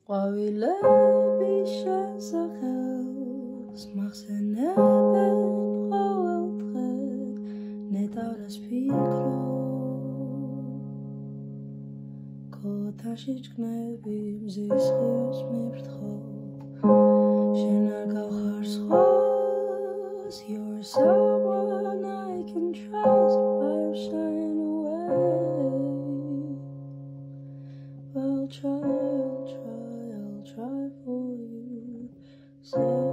ყვავილე შესახელს მახსენებენ ყოველ დღე ნეტარას ფიქრობ ქოთანში ჭკნები მზის ღიობს მიფრთხობ შენ არ გავხარ სხვას You're someone I can trust by your shine away I'll try for you. So